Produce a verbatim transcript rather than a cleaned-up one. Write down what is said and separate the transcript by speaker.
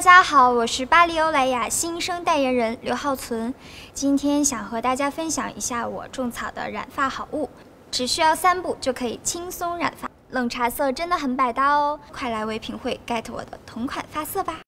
Speaker 1: 家好，我是巴黎欧莱雅新生代言人刘浩存，今天想和大家分享一下我种草的染发好物，只需要三步就可以轻松染发。冷茶色真的很百搭哦，快来唯品会 get 我的同款发色吧！